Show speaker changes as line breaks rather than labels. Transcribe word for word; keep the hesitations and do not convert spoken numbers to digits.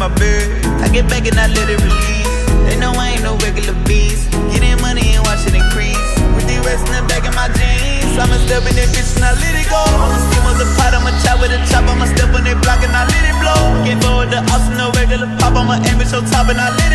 my bed. I get back and I let it release. They know I ain't no regular beast. Getting money and watch it increase. With the rest in the back of my jeans. I'ma step in that bitch and I let it go. I'ma skim with the pot, I'ma chop with a chop. I'ma step on that block and I let it blow. Can't forward the ops, no regular pop. I'ma aim at your top and I let it